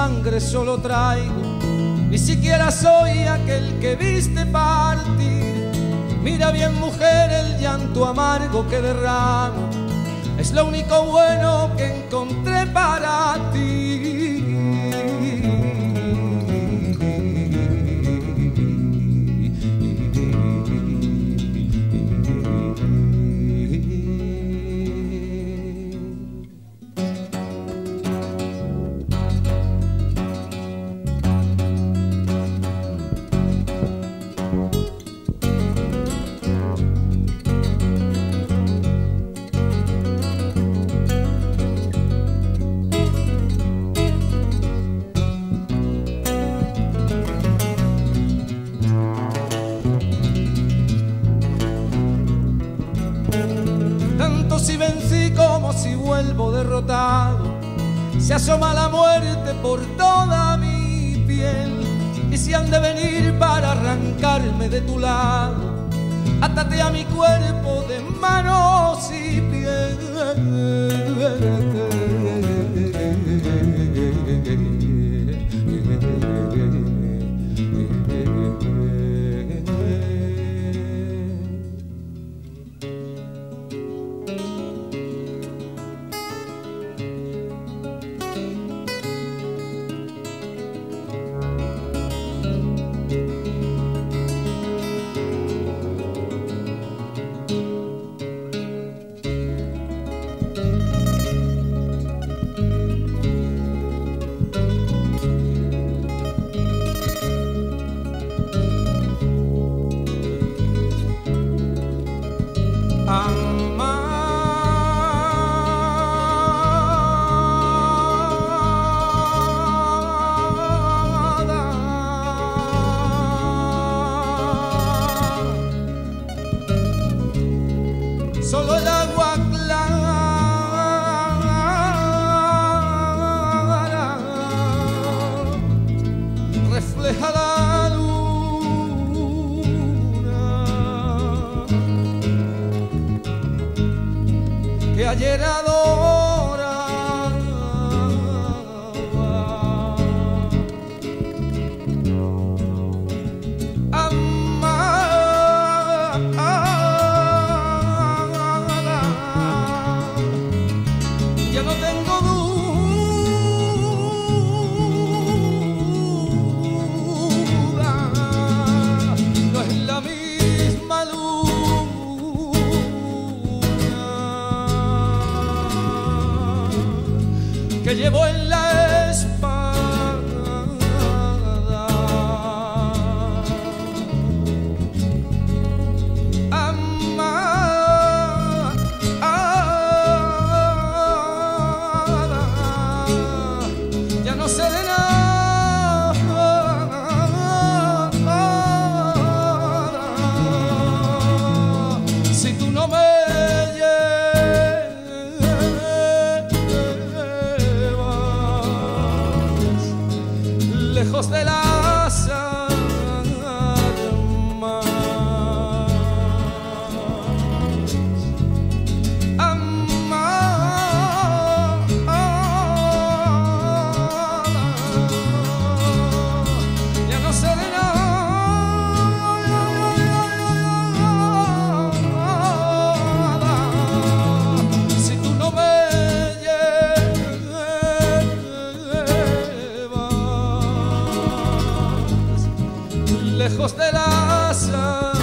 sangre solo traigo, ni siquiera soy aquel que viste partir. Mira bien, mujer, el llanto amargo que derramo, es lo único bueno que encontré para ti. Si vencí como si vuelvo derrotado, se asoma la muerte por toda mi piel. Y si han de venir para arrancarme de tu lado, átate a mi cuerpo de manos y piel. Solo el agua clara refleja la luna que ayer ya no tengo duda, no es la misma luna que llevo en la espalda. No sé de nada si tú no me llevas lejos de las armas. Lejos de las